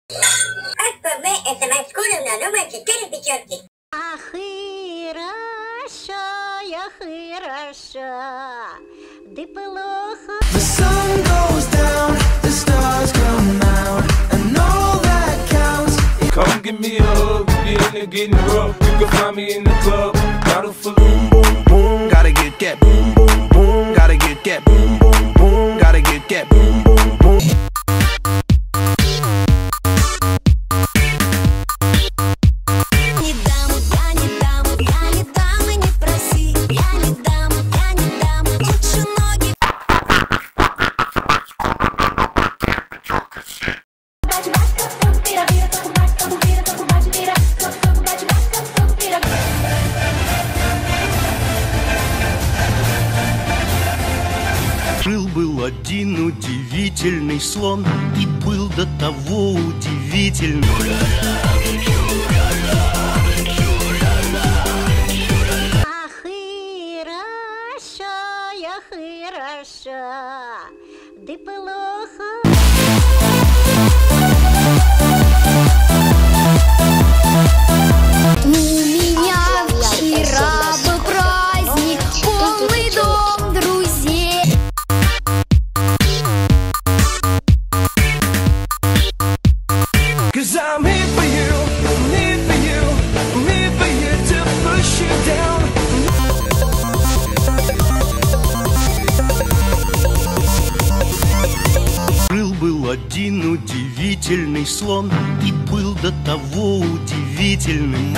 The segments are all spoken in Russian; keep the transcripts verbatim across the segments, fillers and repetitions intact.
СПБ СМС скоро на номер четыре пятерки. А хорошо, я хорошо, ты плохо. The sun goes down, the stars come out, and all that counts. Come give me a hug, you in there getting rough. You can find me in the club, bottle full of boom, boom, boom. Gotta get that boom, boom, boom. Gotta get that boom, boom, boom. Gotta get that boom, boom, boom. Не дам, я не дам, я не дам и не проси. Я не дам, я не дам, лучше ноги. Жил-был один удивительный слон, и был до того удивительный. А хорошо, я хорошо, ты плохо. У меня вчера был праздник, полный дом друзей. Cause I'm here for you, I'm here for you, I'm here for you to push you down. Жил-был один удивительный слон, и был до того удивительным.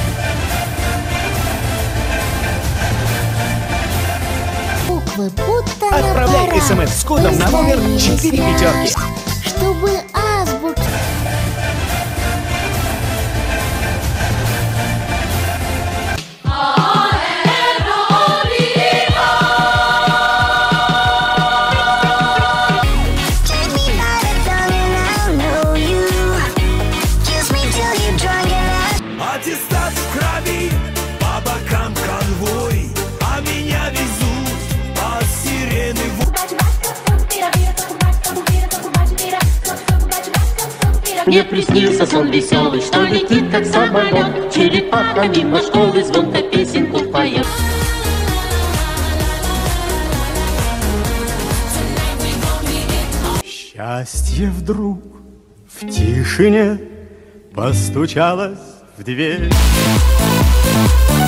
Буквы будто Отправляй на смс с кодом на номер четыре пятерки. чтобы азбуки. Аттестат в крови, по бокам конвой, а меня везут под сирены. Мне приснился сон веселый, что летит как самолет, черепаха мимо школы звонко песенку поет. Счастье вдруг в тишине постучалось в дверь.